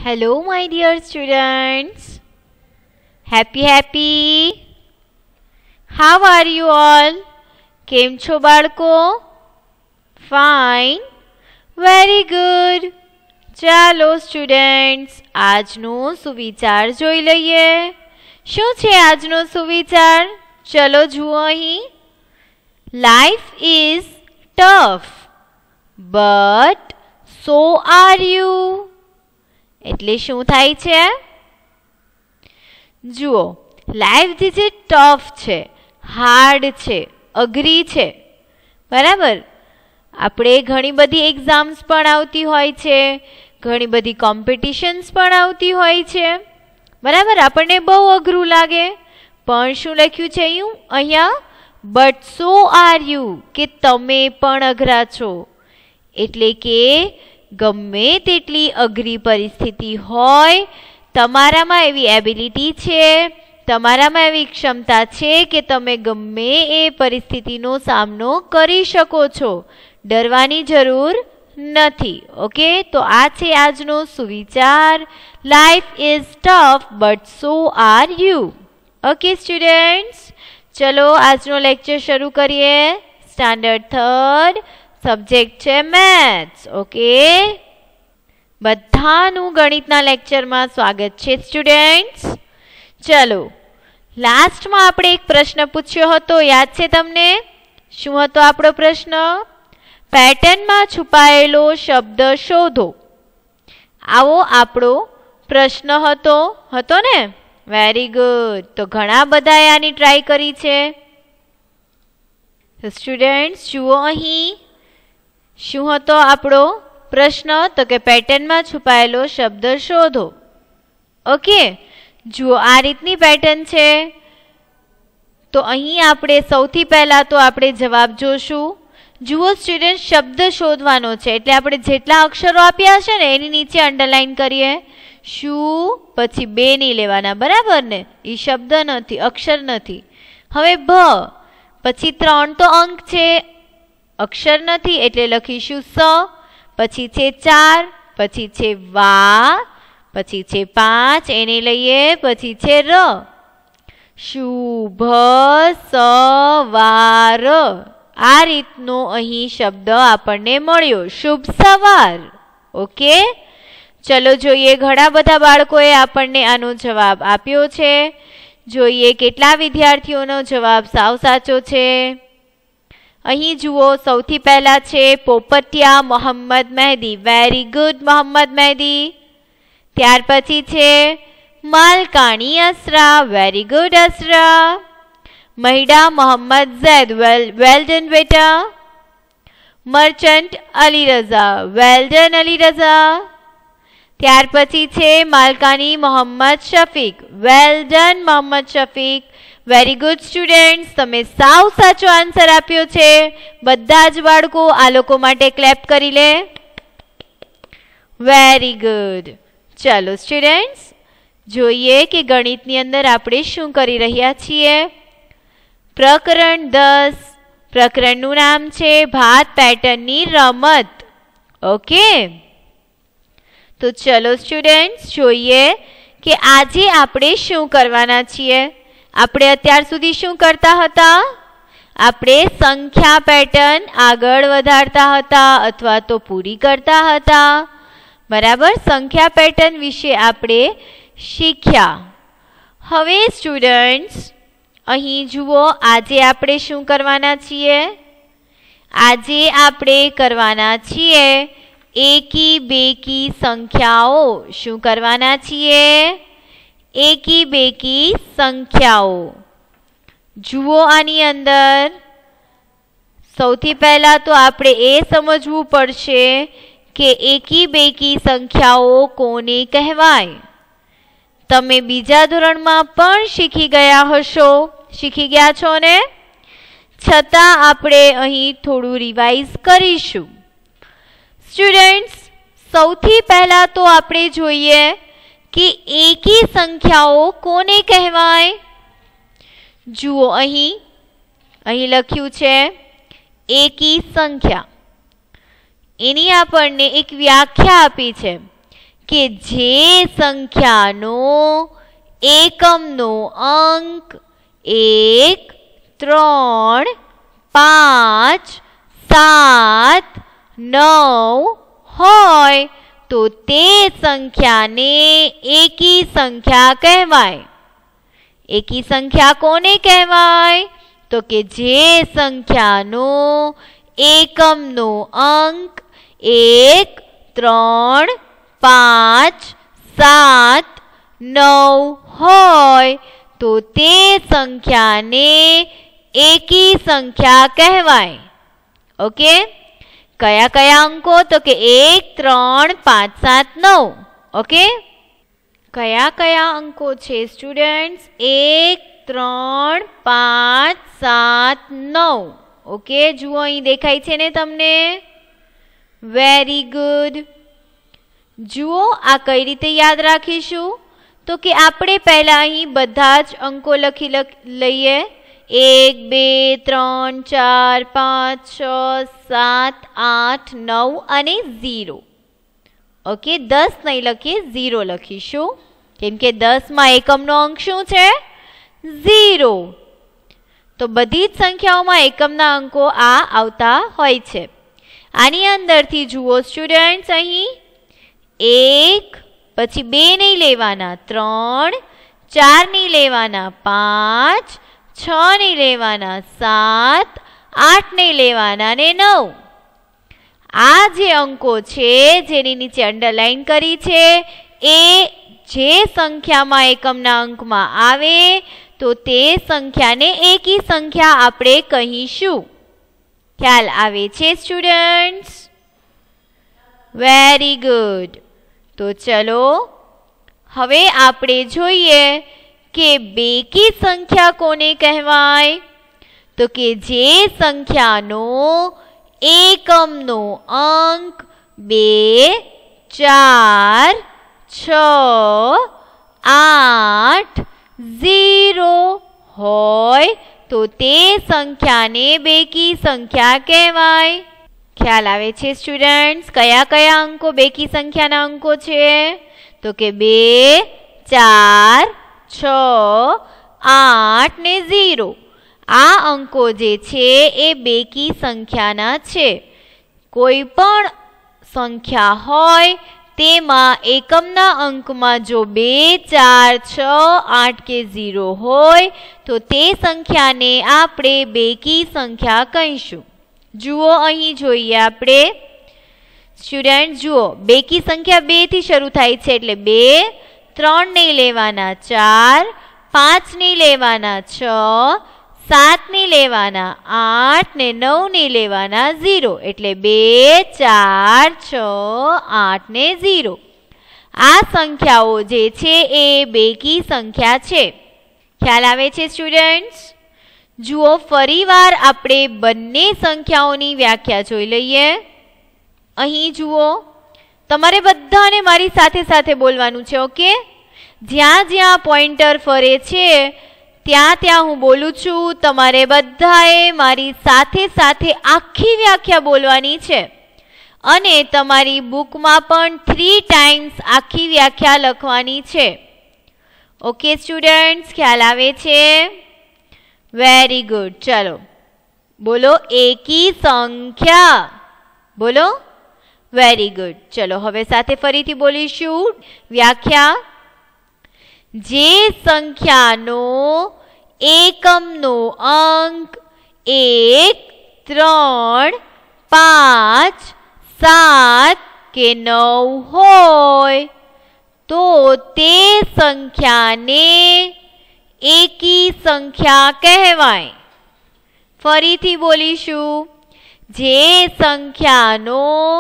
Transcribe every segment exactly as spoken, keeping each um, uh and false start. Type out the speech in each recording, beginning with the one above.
Hello my dear students. Happy happy. How are you all? કેમ છો બાળકો? Fine. Very good. ચાલો students આજનો સુવિચાર જોઈ લઈએ. શું છે આજનો સુવિચાર? ચલો જુઓ અહીં. Life is tough, but so are you. એટલે શું થાય છે? જુઓ, લાઈફ જે છે ટફ છે, હાર્ડ છે, અઘરી છે, બરાબર. આપણે ઘણી બધી એક્ઝામ્સ પણ આવતી હોય છે, ઘણી બધી કોમ્પિટિશન્સ પણ આવતી હોય છે, બરાબર. આપણને બહુ અઘરું લાગે, પણ શું લખ્યું છે અહીં અહીંયા? બટ સો આર યુ, કે તમે પણ અઘરા છો. એટલે કે ગમે તેટલી અઘરી પરિસ્થિતિ હોય, તમારામાં એવી એબિલિટી છે, તમારામાં એવી ક્ષમતા છે કે તમે ગમે એ પરિસ્થિતિનો સામનો કરી શકો છો. ડરવાની જરૂર નથી. ઓકે, તો આ છે આજનો સુવિચાર. Life is tough but so are you. Okay students, ચલો આજનો લેક્ચર શરૂ કરીએ. સ્ટાન્ડર્ડ થર્ડ, સબ્જેક્ટ છે મેથ્સ. ઓકે, બધાનું ગણિતના લેક્ચરમાં સ્વાગત છે સ્ટુડન્ટ્સ. ચલો, લાસ્ટમાં આપણે એક પ્રશ્ન પૂછ્યો હતો, યાદ છે તમને? શું હતો આપણો પ્રશ્ન? પેટર્નમાં છુપાયેલો શબ્દ શોધો. આવો આપણો પ્રશ્ન હતો હતો ને? Very good. તો ઘણા બધાએ આની ટ્રાય કરી છે. સ્ટુડન્ટ્સ જુઓ અહીં, શું હતો આપણો પ્રશ્ન? તો કે પેટર્નમાં છુપાયેલો શબ્દ શોધો. ઓકે, જુઓ આ રીતની પેટર્ન છે. તો અહીં આપણે સૌથી પહેલા તો આપણે જવાબ જોશું. જુઓ સ્ટુડન્ટ, શબ્દ શોધવાનો છે એટલે આપણે જેટલા અક્ષરો આપ્યા છે ને એની નીચે અંડરલાઈન કરીએ. શું? પછી બે નહીં લેવાના, બરાબર ને? એ શબ્દ નથી, અક્ષર નથી. હવે ભ, પછી ત્રણ તો અંક છે, અક્ષર નથી એટલે લખીશું સ. પછી છે ચાર, પછી છે વા, પછી છે પાંચ, એને લઈએ. પછી છે ર. શુભ સવાર. આ રીતનો અહીં શબ્દ આપણને મળ્યો, શુભ સવાર. ઓકે, ચલો જોઈએ. ઘણા બધા બાળકોએ આપણને આનો જવાબ આપ્યો છે. જોઈએ કેટલા વિદ્યાર્થીઓનો જવાબ સાવ સાચો છે. અહીં જુઓ, સૌથી પહેલા છે પોપટિયા મોહમ્મદ મહેદી. Very good Mohammad Mehdi. ત્યાર પછી છે Malkani Asra. Very good Asra. Mahida Mohammad Zaid. Well well done બેટા. Merchant Ali Raza. Well done Ali Raza. ત્યાર પછી છે Malkani Mohammad Shafiq. Well done Mohammad Shafiq. Very good students, તમે સાવ સાચો આન્સર આપ્યો છે. બધા જ બાળકો આ લોકો માટે ક્લેપ કરી લે. Very good. ચાલો સ્ટુડન્ટ્સ, જોઈએ કે ગણિતની અંદર આપણે શું કરી રહ્યા છીએ. પ્રકરણ દસ. પ્રકરણનું નામ છે ભાત પેટર્નની રમત. ઓકે, તો ચલો સ્ટુડન્ટ્સ જોઈએ કે આજે આપણે શું કરવાના છીએ. આપણે અત્યાર સુધી શું કરતા હતા? આપણે સંખ્યા પેટર્ન આગળ વધારતા હતા અથવા તો પૂરી કરતા હતા, બરાબર. સંખ્યા પેટર્ન વિશે આપણે શીખ્યા. હવે સ્ટુડન્ટ્સ અહીં જુઓ, આજે આપણે શું કરવાના છીએ? આજે આપણે કરવાના છીએ એકી બેકી સંખ્યાઓ. શું કરવાના છીએ? એકી બેકી સંખ્યાઓ. જુઓ આની અંદર સૌથી પહેલા તો આપણે એ સમજવું પડશે કે એકી બેકી સંખ્યાઓ કોને કહેવાય. તમે બીજા ધોરણમાં પણ શીખી ગયા હશો, શીખી ગયા છો ને? છતાં આપણે અહીં થોડું રિવાઇઝ કરીશું. સ્ટુડન્ટ્સ, સૌથી પહેલા તો આપણે જોઈએ કે એકી સંખ્યાઓ કોને કહેવાય. જુઓ અહીં અહીં લખ્યું છે એકી સંખ્યા. એની આપણને એક વ્યાખ્યા આપી છે કે જે સંખ્યાનો એકમનો અંક એક, ત્રણ, પાંચ, સાત, નવ હોય તો તે સંખ્યાને એકી સંખ્યા કહેવાય. એકી સંખ્યા કોને કહેવાય? તો કે જે સંખ્યાનો એકમનો અંક એક, ત્રણ, પાંચ, સાત, નવ હોય તો તે સંખ્યાને એકી સંખ્યા કહેવાય. ઓકે, કયા કયા અંકો? તો કે એક, ત્રણ, પાંચ, સાત, નવ. ઓકે, કયા કયા અંકો છે સ્ટુડન્ટ્સ? એક, ત્રણ, પાંચ, સાત, નવ. ઓકે, જુઓ અહીં દેખાય છે ને તમને? Very good. જુઓ આ કઈ રીતે યાદ રાખીશું? તો કે આપણે પહેલા અહીં બધા જ અંકો લખી લઈએ. એક, બે, ત્રણ, ચાર, પાંચ, છ, સાત, આઠ, નવ અને ઝીરો. ઓકે, દસ નહીં લખીએ, ઝીરો લખીશું, કેમ કે દસમાં એકમનો અંક શું છે? ઝીરો. તો બધી જ સંખ્યાઓમાં એકમના અંકો આ આવતા હોય છે. આની અંદરથી જુઓ સ્ટુડન્ટ્સ, અહીં એક, પછી બે નહીં લેવાના, ત્રણ, ચાર નહીં લેવાના, પાંચ, છ નહીં લેવાના, સાત, આઠ નહીં લેવાના અને નવ. આ જે અંકો છે જેની નીચે અંડરલાઈન કરી છે એ જે સંખ્યામાં એકમના અંકમાં આવે તો તે સંખ્યાને એકી સંખ્યા આપણે કહીશું. ખ્યાલ આવે છે સ્ટુડન્ટ્સ? Very good. તો ચલો હવે આપણે જોઈએ કે બેકી સંખ્યા કોને કહેવાય? તો કે જે સંખ્યાનો એકમનો અંક બે, ચાર, છ, આઠ, ઝીરો હોય તો તે સંખ્યાને બેકી સંખ્યા કહેવાય. ખ્યાલ આવે છે સ્ટુડન્ટ્સ? કયા કયા અંકો બેકી સંખ્યાના અંકો છે? તો કે બે, ચાર, છ, આઠ ને ઝીરો. આ અંકો જે છે એ બેકી સંખ્યાના છે. કોઈ પણ સંખ્યા હોય તેમાં એકમના અંકમાં જો બે, ચાર, છ, આઠ કે ઝીરો હોય તો તે સંખ્યાને આપણે બેકી સંખ્યા કહીશું. જુઓ અહીં જોઈએ આપણે સ્ટુડન્ટ, જુઓ બેકી સંખ્યા બે થી શરૂ થાય છે એટલે બે, ત્રણ નહીં લેવાના, ચાર, પાંચ નહીં લેવાના, છ, સાત નહીં લેવાના, આઠ ને નવ નહીં લેવાના, ઝીરો. એટલે બે, ચાર, છ, આઠ ને ઝીરો. આ સંખ્યાઓ જે છે એ બેકી સંખ્યા છે. ખ્યાલ આવે છે સ્ટુડન્ટ્સ? જુઓ ફરીવાર આપણે બંને સંખ્યાઓની વ્યાખ્યા જોઈ લઈએ. અહીં જુઓ, તમારે બધાને મારી સાથે સાથે બોલવાનું છે. ઓકે, જ્યાં જ્યાં પોઇન્ટર ફરે છે ત્યાં ત્યાં હું બોલું છું. તમારે બધાએ મારી સાથે સાથે આખી વ્યાખ્યા બોલવાની છે અને તમારી બુકમાં પણ થ્રી ટાઈમ્સ આખી વ્યાખ્યા લખવાની છે. ઓકે સ્ટુડન્ટ્સ, ખ્યાલ આવે છે? Very good. ચલો બોલો એકી સંખ્યા. બોલો. Very good. ચલો હવે સાથે ફરીથી બોલીશું વ્યાખ્યા. જે સંખ્યાનો એકમનો અંક એક, ત્રણ, પાંચ, સાત કે નવ હોય તો તે સંખ્યાને એકી સંખ્યા કહેવાય. ફરીથી બોલીશું. જે સંખ્યાનો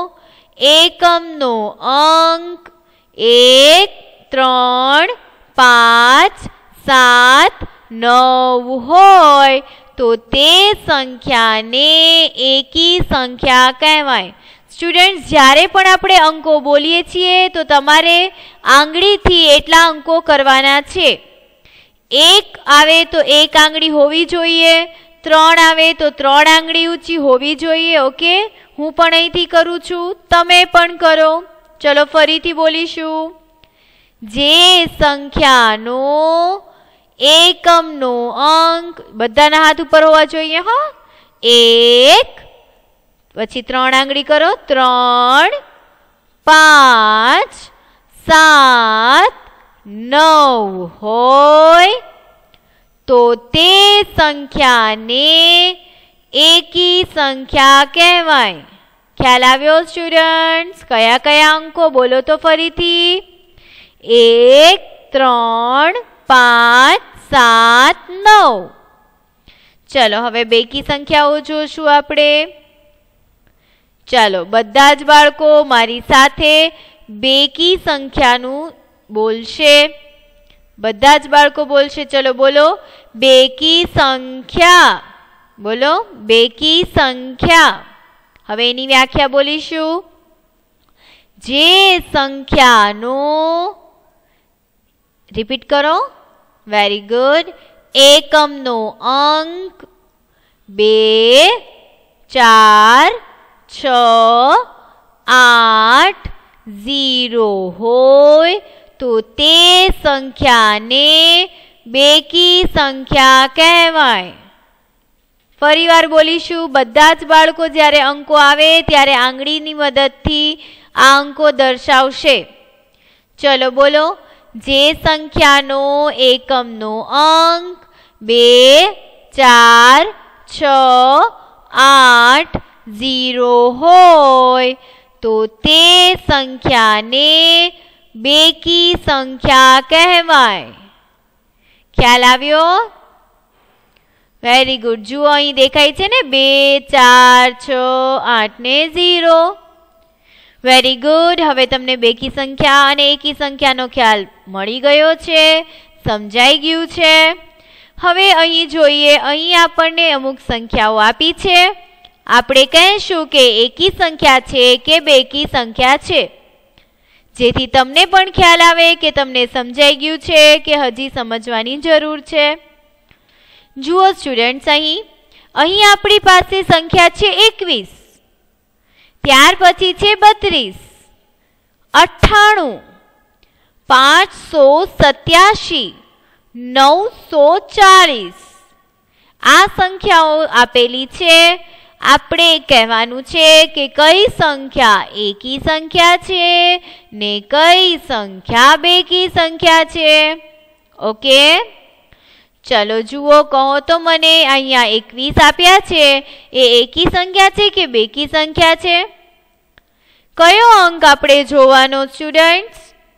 એકમનો અંક એક, ત્રણ, પાંચ, સાત, નવ હોય તો તે સંખ્યાને એકી સંખ્યા કહેવાય. સ્ટુડન્ટ્સ, જ્યારે પણ આપણે અંકો બોલીએ છીએ તો તમારે આંગળીથી એટલા અંકો કરવાના છે. એક આવે તો એક આંગળી હોવી જોઈએ, ત્રણ આવે તો ત્રણ આંગળી ઊંચી હોવી જોઈએ. ઓકે, હું પણ અહીંથી કરું છું, તમે પણ કરો. चलो फरीथी बोलीशुं। जे संख्यानो एकमनो अंक बधाना हाथ उपर होवा जोईए। हाँ, एक पछी त्रण आंगળી करो, त्रण, पांच, सात, नौ होय तो ते संख्या ने एकी संख्या कहेवाय। ख्याल आव्यो स्टूडेंट्स? कया कया अंको बोलो तो फरीथी? एक, त्रण, पांच, सात, नौ। चलो हवे बेकी संख्याओ जोशुं आपणे। चलो बधा ज बाळको मारी साथे बेकी संख्यानुं बोलशे। बधा ज बाळको बोलशे। चलो बोलो बेकी संख्या। बोलो बेकी संख्या। हवे एनी व्याख्या बोलीशुं। जे संख्यानो, रिपीट करो, वेरी गुड, एकमनो अंक बे, चार, छ, आठ, जीरो होय तो ते संख्या ने बेकी संख्या कहेवाय। फरीवार बोलीशुं। बधा ज बाळको ज्यारे अंको आवे त्यारे आंगळीनी मददथी आ अंको दर्शावशे। चलो बोलो जे संख्यानो एकमनो अंक बे, चार, छ, आठ, जीरो होय तो ते संख्या ने बेकी संख्या कहेवाय। ख्याल आव्यो? Very good. जुओ अहीं देखाय छे ने बे, चार, छ, आठ ने जीरो। Very good. हवे तमने बेकी संख्या अने एकी संख्यानो ख्याल मळी गयो छे, समजाई गयुं छे। हवे अहीं जोईए, अहीं आपणने अमुक संख्याओ आपी छे। आपणे कहेशुं के एकी संख्या छे के बेकी संख्या छे, जेथी तमने पण ख्याल आवे के तमने समजाई गयुं छे के हजी समजवानी जरूर छे। जुओ स्टूडेंट्स, अहीं अहीं आपणी पासे संख्या छे एकवीस, त्यार पछी छे बत्रीस, अठाणु, पांच सौ सत्याशी, नौ सौ चालीस आ संख्याओ आपेली छे। आपणे कहेवानुं छे के कई संख्या एकी संख्या छे ने कई संख्या बेकी संख्या छे। ओके, चलो जुओ, कहो तो मने अहींया एकवीस आप्या छे ए एकी संख्या छे के बेकी संख्या छे? कयो अंक आपणे जोवानो स्टूडेंट्स?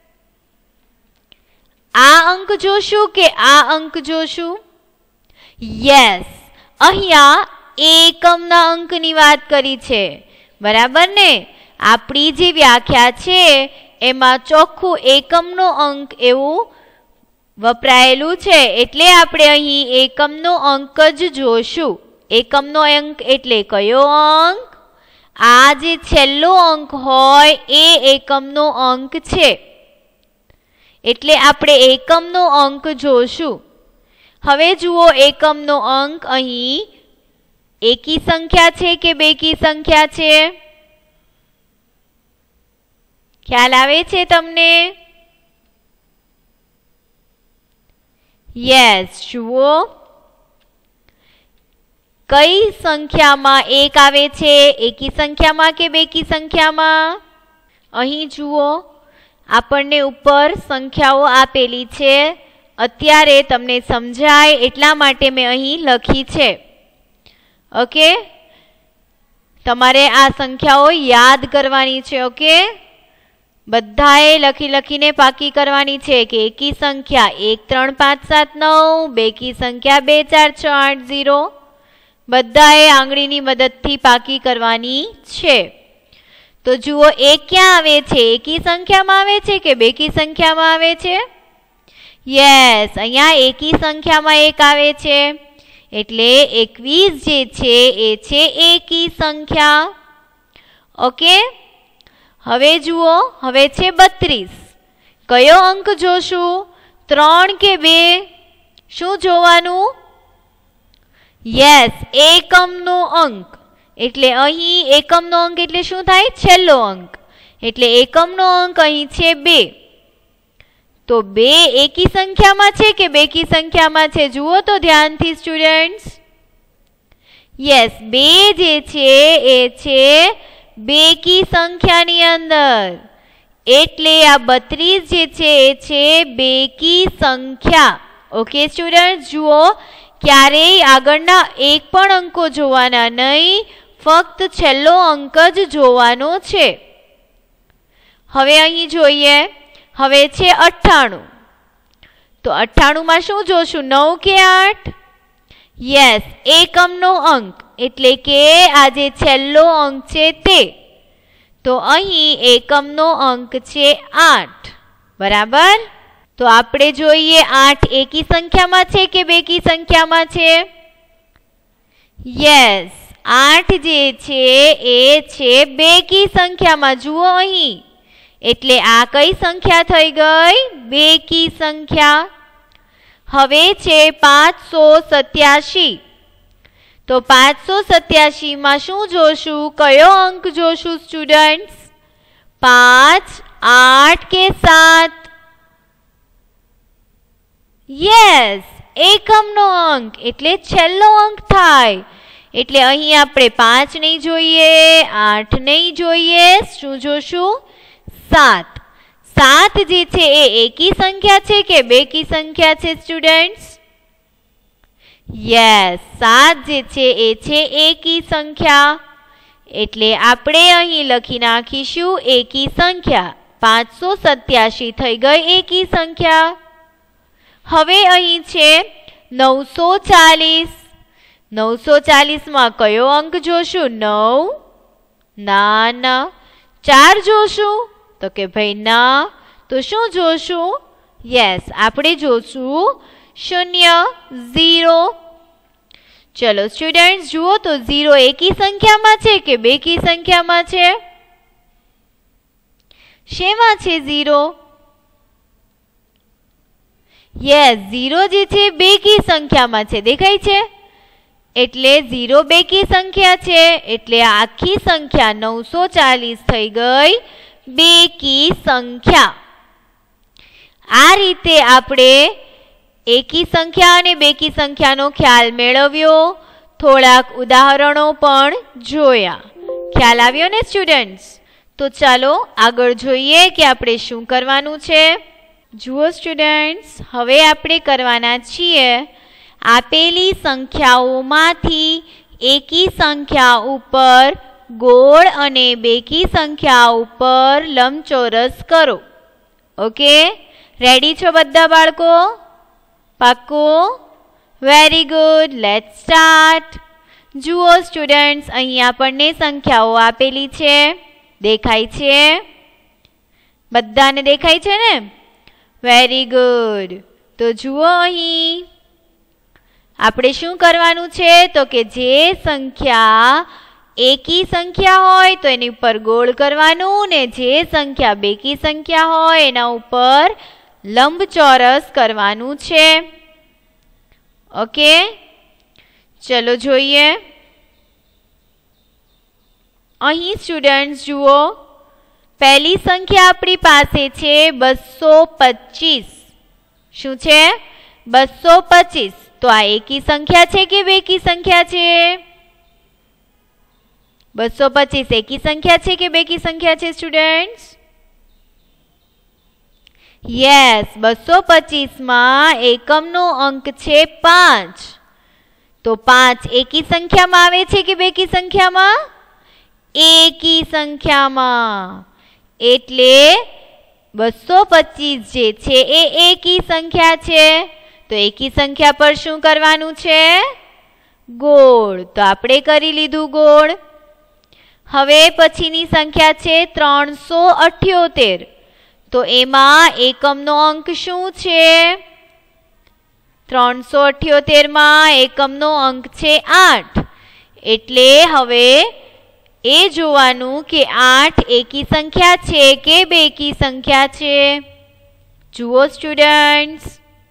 आ अंक जोशुं के आ अंक जोशुं? यस, अहींया एकमना अंकनी वात करी छे, बराबर ने? आपणी जे व्याख्या छे एमां ચોખ્ખું એકમનો અંક એવું વપરાયેલું છે, એટલે આપણે અહીં એકમનો અંક જ જોશું। એકમનો અંક એટલે કયો અંક? આ જે છેલ્લો અંક હોય એ એકમનો અંક છે, એટલે આપણે એકમનો અંક જોશું। હવે જુઓ, એકમનો અંક અહીં एकी संख्या छे के बेकी संख्या छे? ख्याल आवे छे तमने? यस, जुओ, कई संख्या में एक आवे छे, एकी संख्या में के बेकी संख्या में? अहीं जुओ, आपणे उपर संख्याओ आपेली छे, अत्यारे तमने समजाय एटला माटे मैं अहीं लखी छे। ओके, तमारे आ संख्याओ याद करवानी छे। ओके, बधाए लखी लखीने पाकी करवानी छे के एकी संख्या एक, त्रण, पांच, सात, नौ, बेकी संख्या बे, चार, छ, आठ, जीरो, बधाए आंगळीनी मददथी पाकी करवानी छे। तो जुओ, एक क्या आवे छे? एकी संख्या में आवे छे के बेकी संख्या में आवे छे? यस, अहींया एकी संख्या में एक आवे छे, એટલે એકવીસ જે છે એ છે એકી સંખ્યા। ઓકે, હવે જુઓ, હવે છે બત્રીસ। કયો અંક જોશું? ત્રણ કે બે? શું જોવાનું? યસ, એકમનો અંક। એટલે અહીં એકમનો અંક એટલે શું થાય? છેલ્લો અંક। એટલે એકમનો અંક અહીં છે બે. તો બે એકી સંખ્યામાં છે કે બેકી સંખ્યામાં છે? જુઓ તો ધ્યાનથી સ્ટુડન્ટ્સ. યસ, બે જે છે એ છે બેકી સંખ્યાની અંદર. એટલે આ બત્રીસ જે છે એ છે બેકી સંખ્યા. ઓકે સ્ટુડન્ટ, જુઓ ક્યારેય આગળના એક પણ અંકો જોવાના નહીં, ફક્ત છેલ્લો અંક જ જોવાનો છે. હવે અહીં જોઈએ, હવે છે અઠ્ઠાણું. તો અઠ્ઠાણું માં શું જોશું? નવ કે આઠ? યસ, એકમનો અંક એટલે કે આ જે છેલ્લો અંક છે તે. તો અહીં એકમનો અંક છે આઠ. બરાબર. તો આપણે જોઈએ આઠ એકી સંખ્યામાં છે કે બેકી સંખ્યામાં છે? યસ, આઠ જે છે એ છે બેકી સંખ્યામાં. જુઓ અહીં, એટલે આ કઈ સંખ્યા થઈ ગઈ? બેકી સંખ્યા. હવે છે પાંચસો સત્યાસી. તો પાંચસો સત્યાસી માં શું જોશું? કયો અંક જોશું સ્ટુડન્ટ્સ? પાંચ, આઠ કે સાત? યસ, એકમનો અંક એટલે છેલ્લો અંક થાય. એટલે અહીં આપણે પાંચ નહીં જોઈએ, આઠ નહીં જોઈએ, શું જોશું? સાત. સાત જે છે એ એકી સંખ્યા છે કે બેકી સંખ્યા છે સ્ટુડન્ટ્સ? યસ, સાત જે છે એ છે એકી સંખ્યા. એટલે આપણે અહીં લખી નાખીશું એકી સંખ્યા. પાંચસો સત્યાસી થઈ ગઈ એકી સંખ્યા. હવે અહીં છે નવસો ચાલીસ. નવસો ચાલીસ માં કયો અંક જોશું? નવ? ના ના. ચાર જોશું? તો કે ભાઈ ના. તો શું જોશું? યસ, આપણે જોશું શૂન્ય, ઝીરો. ચલો સ્ટુડન્ટ્સ, જુઓ તો ઝીરો એકી સંખ્યામાં છે કે બેકી સંખ્યામાં છે? શેમાં છે ઝીરો? યસ, ઝીરો જે છે બેકી સંખ્યામાં છે. દેખાય છે? એટલે ઝીરો બેકી સંખ્યા છે. એટલે આખી સંખ્યા નવસો ચાલીસ થઈ ગઈ બેકી સંખ્યા. આ રીતે આપણે એકી સંખ્યા અને બેકી સંખ્યાનો ખ્યાલ મેળવ્યો. થોડાક ઉદાહરણો પણ જોયા. ખ્યાલ આવ્યો ને સ્ટુડન્ટ્સ? તો ચાલો આગળ જોઈએ કે આપણે શું કરવાનું છે. જુઓ સ્ટુડન્ટ્સ, હવે આપણે કરવાના છીએ આપેલી સંખ્યાઓમાંથી એકી સંખ્યા ઉપર ગોળ અને બેકી સંખ્યા ઉપર લંબચોરસ કરો. ઓકે, રેડી છો બધા બાળકો? પાક્કું? Very good, let's start. જુઓ સ્ટુડન્ટ્સ, અહીં આપણને સંખ્યાઓ આપેલી છે. દેખાય છે? બધાને દેખાય છે ને? Very good. તો જુઓ અહીં આપણે શું કરવાનું છે? તો કે જે સંખ્યા એકી સંખ્યા હોય તો એની ઉપર ગોળ કરવાનું, ને જે સંખ્યા બેકી સંખ્યા હોય એના ઉપર લંબચોરસ કરવાનું છે. ઓકે, ચલો જોઈએ. અહીં સ્ટુડન્ટ્સ જુઓ, પહેલી સંખ્યા આપણી પાસે છે બસો પચીસ. શું છે? બસો પચીસ. તો આ એકી સંખ્યા છે કે બેકી સંખ્યા છે? બસો પચીસ એકી સંખ્યા છે કે બેકી સંખ્યા છે સ્ટુડન્ટ્સ? યસ, બસો પચીસ માં એકમનો અંક છે પાંચ. તો પાંચ એકી સંખ્યામાં આવે છે કે બેકી સંખ્યામાં? એકી સંખ્યામાં. એટલે બસો પચીસ જે છે એ એકી સંખ્યા છે. તો એકી સંખ્યા પર શું કરવાનું છે? ગોળ. તો આપણે કરી લીધું ગોળ. હવે પછીની સંખ્યા છે ત્રણસો અઠ્યોતેર. તો એમાં એકમનો અંક શું છે? ત્રણસો અઠ્યોતેર માં એકમનો અંક છે આઠ. એટલે હવે એ જોવાનું કે આઠ એકી સંખ્યા છે કે બેકી સંખ્યા છે? જુઓ સ્ટુડન્ટ્સ.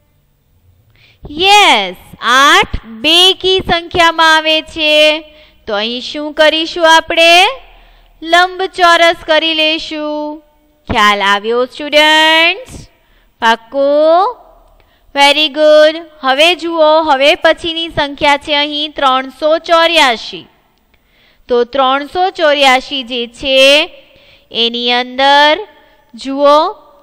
યસ, આઠ બેકી સંખ્યામાં આવે છે. તો અહીં શું કરીશું આપણે? લંબચોરસ કરી લેશું. ખ્યાલ આવ્યો સ્ટુડન્ટ્સ? પાક્કું? Very good. હવે જુઓ, હવે પછીની સંખ્યા છે અહીં ત્રણસો ચોર્યાસી. તો ત્રણસો ચોર્યાસી જે છે એની અંદર જુઓ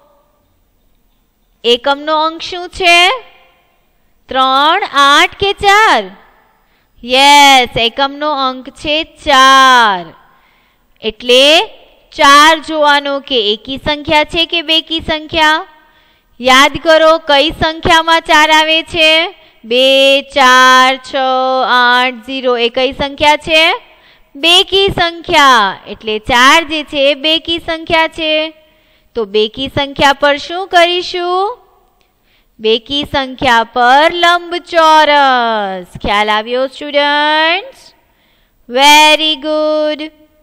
એકમનો અંક શું છે? ત્રણ, આઠ કે ચાર? યસ, એકમનો અંક છે ચાર. એટલે ચાર જોવાનો કે એકી સંખ્યા છે કે બેકી સંખ્યા? યાદ કરો કઈ સંખ્યામાં ચાર આવે છે? બે, ચાર, છ, આઠ, ઝીરો એ કઈ સંખ્યા છે? બેકી સંખ્યા. એટલે ચાર જે છે એ બેકી સંખ્યા છે. તો બેકી સંખ્યા પર શું કરીશું? બેકી સંખ્યા પર લંબચોરસ. ખ્યાલ આવ્યો સ્ટુડન્ટ્સ? Very good.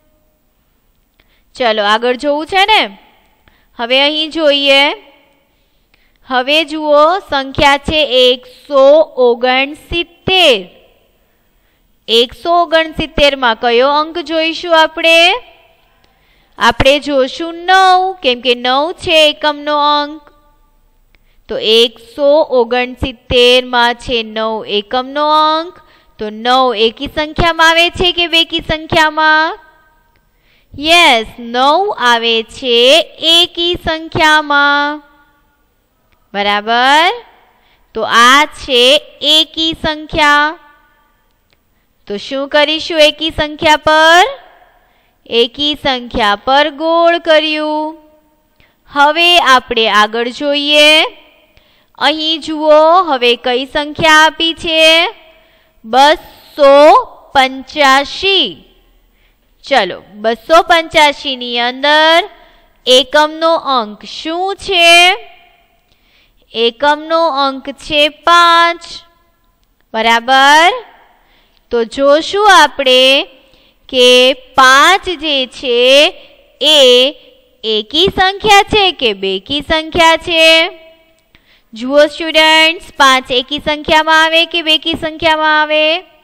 ચલો આગળ જોવું છે ને? હવે અહીં જોઈએ. હવે જુઓ સંખ્યા છે એકસો ઓગણસિત્તેર. એકસો ઓગણસિત્તેર માં કયો અંક જોઈશું આપણે? આપણે જોશું નવ, કેમ કે નવ છે એકમનો અંક. તો એકસો ઓગણસિત્તેર માં છે નવ એકમનો અંક. તો નવ એકી સંખ્યામાં આવે છે કે બેકી સંખ્યામાં? યસ, નવ આવે છે એકી સંખ્યામાં. બરાબર. તો આ છે એકી સંખ્યા. તો શું કરીશું એકી સંખ્યા પર? એકી સંખ્યા પર ગોળ કર્યું. હવે આપણે આગળ જોઈએ. અહીં જુઓ હવે કઈ સંખ્યા આપી છે? બસો પંચ્યાસી. ચલો બસો પંચ્યાસી ની અંદર એકમનો અંક શું છે? એકમનો અંક છે પાંચ. બરાબર. તો જોશું આપણે કે પાંચ જે છે એ એકી સંખ્યા છે કે બેકી સંખ્યા છે? જુઓ સ્ટુડન્ટ્સ, પાંચ એકી સંખ્યામાં આવે કે બેકી સંખ્યામાં આવે?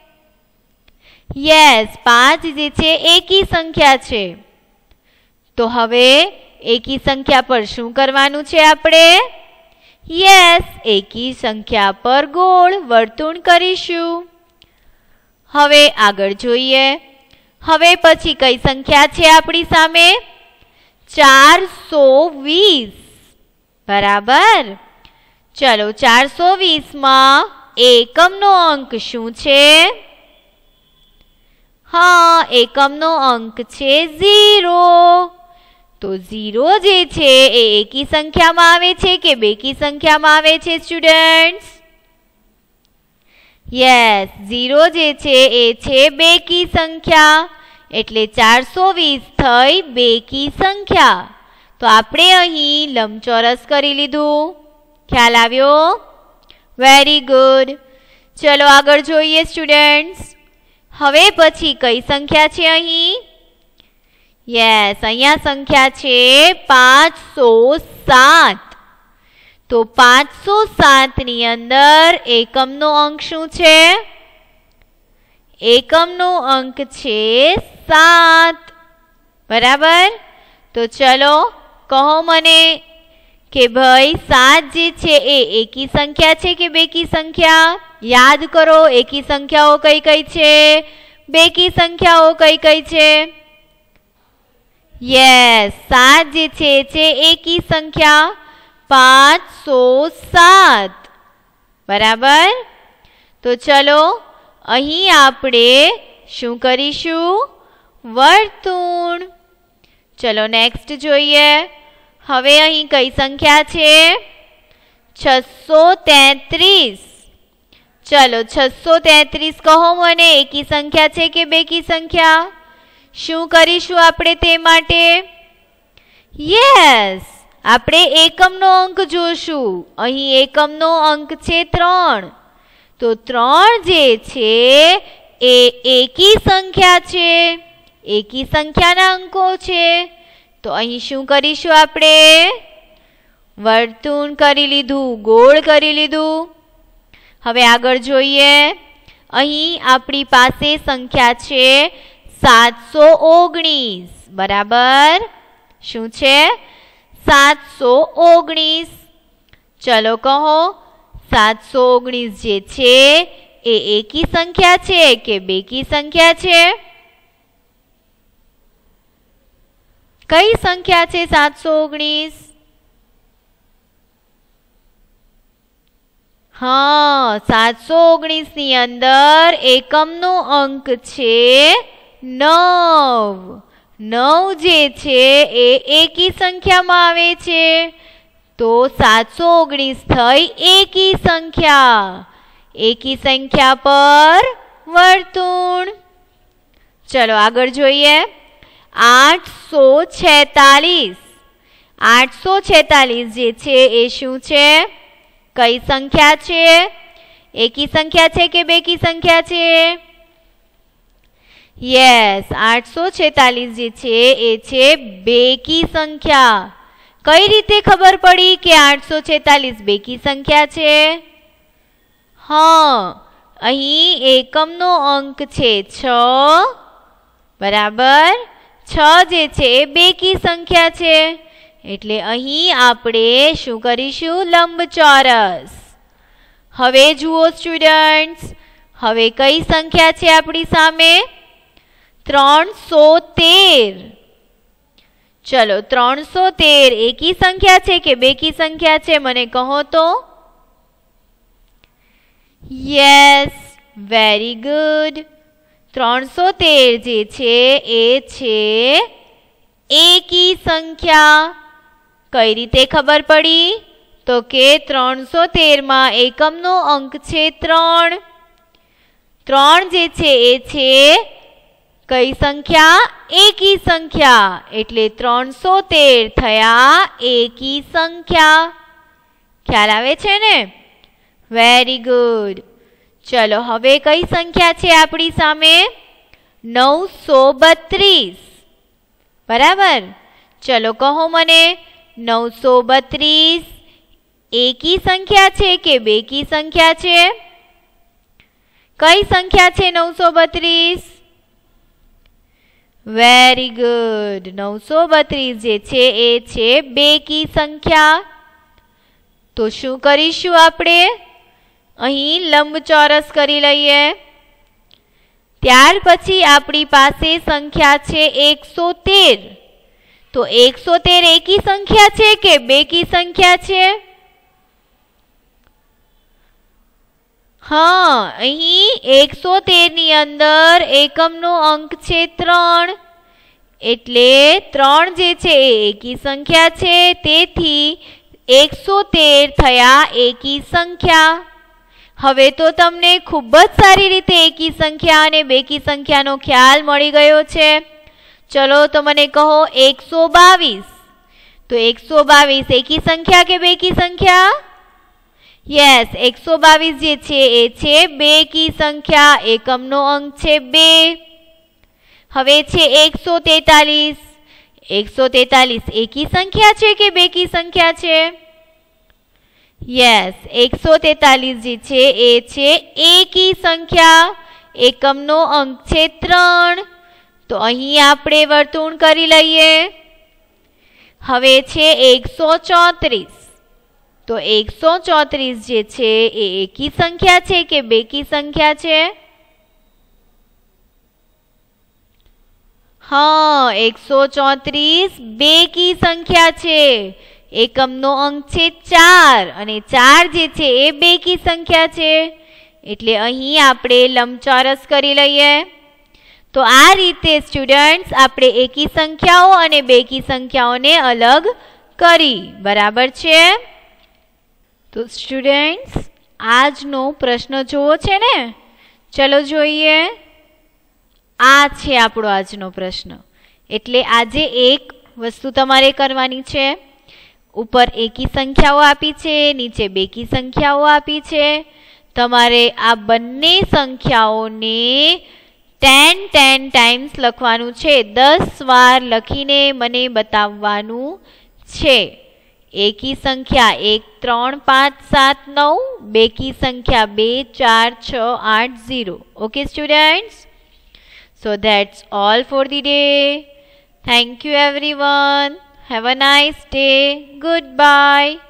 યસ, પાંચ જે છે એકી સંખ્યા છે. તો હવે એકી સંખ્યા પર શું કરવાનું છે આપણે? યસ, એકી સંખ્યા પર ગોળ વર્તુળ કરીશું. હવે આગળ જોઈએ. હવે પછી કઈ સંખ્યા છે આપણી સામે? ચારસો વીસ. બરાબર. ચલો ચારસો વીસ માં એકમનો અંક શું છે? હા, એકમનો અંક છે ઝીરો. તો ઝીરો જે છે એ એકી સંખ્યામાં આવે છે કે બેકી સંખ્યામાં આવે છે સ્ટુડન્ટ્સ? યસ, ઝીરો જે છે એ છે બેકી સંખ્યા. એટલે ચારસો વીસ થઈ બેકી સંખ્યા. તો આપણે અહીં લંબચોરસ કરી લીધું. ખ્યાલ આવ્યો? Very good. ચલો આગળ જોઈએ સ્ટુડન્ટ્સ. હવે પછી કઈ સંખ્યા છે અહીં? યસ, અહીંયા સંખ્યા છે પાંચસો સાત. તો પાંચસો સાત ની અંદર એકમનો અંક શું છે? એકમનો અંક છે સાત. બરાબર. તો ચલો કહો મને કે ભાઈ સાત જે છે એ એકી સંખ્યા છે કે બેકી સંખ્યા? યાદ કરો એકી સંખ્યાઓ કઈ કઈ છે? બેકી સંખ્યાઓ કઈ કઈ છે? યસ, સાત જે છે છે એકી સંખ્યા. પાંચસો સાત. બરાબર. તો ચલો અહીં આપણે શું કરીશું? વર્તુળ. ચલો નેક્સ્ટ જોઈએ. હવે અહીં કઈ સંખ્યા છે? છસો તેત્રીસ. ચલો છસો તેત્રીસ કહો મને એકી સંખ્યા છે કે બેકી સંખ્યા? શું કરીશું આપણે તે માટે? યસ, આપણે એકમનો અંક જોશું. અહીં એકમનો અંક છે ત્રણ. તો ત્રણ જે છે એ એકી સંખ્યા છે. એકી સંખ્યાના અંકો છે. તો અહીં શું કરીશું આપણે? વર્તુળ કરી લીધું, ગોળ કરી લીધું. હવે આગળ જોઈએ. અહીં આપણી પાસે સંખ્યા છે સાતસો ઓગણીસ. બરાબર શું છે? સાતસો ઓગણીસ. ચલો કહો સાતસો ઓગણીસ જે છે એ એકી સંખ્યા છે કે બેકી સંખ્યા છે? કઈ સંખ્યા છે સાતસો ઓગણીસ? હા, સાતસો ઓગણીસ ની અંદર એકમનો અંક છે નવ. નવ જે છે એ એકી સંખ્યામાં આવે છે, તો સાતસો ઓગણીસ થઈ એકી સંખ્યા. એકી સંખ્યા પર વર્તુળ. ચલો આગળ જોઈએ. આઠસો છેતાલીસ. આઠસો છેતાલીસ જે છે એ શું છે? કઈ સંખ્યા છે? એકી સંખ્યા છે કે બેકી સંખ્યા છે? યસ, આઠસો છેતાલીસ જે છે એ છે બેકી સંખ્યા. કઈ રીતે ખબર પડી કે આઠસો છેતાલીસ બેકી સંખ્યા છે? હા, અહીં એકમનો અંક છે છ. બરાબર, છ જે છે એ બેકી સંખ્યા છે, એટલે અહીં આપણે શું કરીશું? લંબચોરસ. હવે જુઓ સ્ટુડન્ટ્સ, હવે કઈ સંખ્યા છે આપણી સામે? ત્રણસો તેર. ચલો, ત્રણસો તેર એકી સંખ્યા છે કે બેકી સંખ્યા છે? મને કહો તો. Yes, very good. ત્રણસો તેર જે છે એ છે એકી સંખ્યા. કઈ રીતે ખબર પડી? તો કે ત્રણસો તેર માં એકમનો અંક છે ત્રણ. ત્રણ જે છે એ છે કઈ સંખ્યા? એકી સંખ્યા. એટલે ત્રણસો તેર થયા એકી સંખ્યા. ખ્યાલ આવે છે ને? Very good. ચલો હવે કઈ સંખ્યા છે આપણી સામે? નવસો બત્રીસ. બરાબર. ચલો કહો મને, નવસો બત્રીસ એકી સંખ્યા છે કે બેકી સંખ્યા છે? કઈ સંખ્યા છે નવસો બત્રીસ? Very good. નવસો બત્રીસ જે છે એ છે બેકી સંખ્યા. તો શું કરીશું આપણે? અહીં લંબચોરસ કરી લઈએ. ત્યાર પછી આપણી પાસે સંખ્યા છે એકસો તેર. તો એકસો તેર એકી સંખ્યા છે કે બેકી સંખ્યા છે? હા, અહીં એકસો તેર ની અંદર એકમનો અંક છે ત્રણ, એટલે ત્રણ જે છે એ એકી સંખ્યા છે, તેથી એકસો તેર થયા એકી સંખ્યા. હવે તો તમને ખૂબ જ સારી રીતે એકી સંખ્યા અને બેકી સંખ્યાનો ખ્યાલ મળી ગયો છે. ચલો તો મને કહો એકસો બાવીસ. તો એકસો બાવીસ એકી સંખ્યા કે બેકી સંખ્યા? યસ, એકસો બાવીસ જે છે એ છે બેકી સંખ્યા. એકમનો અંક છે બે. હવે છે એકસો તેતાલીસ. એકસો તેતાલીસ એકી સંખ્યા છે કે બેકી સંખ્યા છે? યસ, એકસો તેતાલીસ જે છે એ છે એકી સંખ્યા. એકમનો અંક છે ત્રણ. તો અહીં આપણે વર્તુળ કરી લઈએ. હવે છે એકસો ચોત્રીસ. તો એકસો ચોત્રીસ જે છે એ એકી સંખ્યા છે કે બેકી સંખ્યા છે? હા, એકસો ચોત્રીસ બેકી સંખ્યા છે. એકમનો અંક છે ચાર અને ચાર જે છે એ બેકી સંખ્યા છે, એટલે અહીં આપણે લંબચોરસ કરી લઈએ. તો આ રીતે સ્ટુડન્ટ્સ આપણે એકી સંખ્યાઓ અને બેકી સંખ્યાઓને અલગ કરી. બરાબર છે? તો સ્ટુડન્ટ્સ આજનો પ્રશ્ન જોવો છે ને? ચલો જોઈએ. આ છે આપણો આજનો પ્રશ્ન. એટલે આજે એક વસ્તુ તમારે કરવાની છે. ઉપર એકી સંખ્યાઓ આપી છે, નીચે બેકી સંખ્યાઓ આપી છે. તમારે આ બંને સંખ્યાઓને ટેન ટેન ટાઈમ્સ લખવાનું છે. દસ વાર લખીને મને બતાવવાનું છે. એકી સંખ્યા એક, ત્રણ, પાંચ, સાત, નવ. બેકી સંખ્યા બે, ચાર, છ, આઠ, zero. Okay students? So that's all for the day. Thank you everyone. Have a nice day. Goodbye.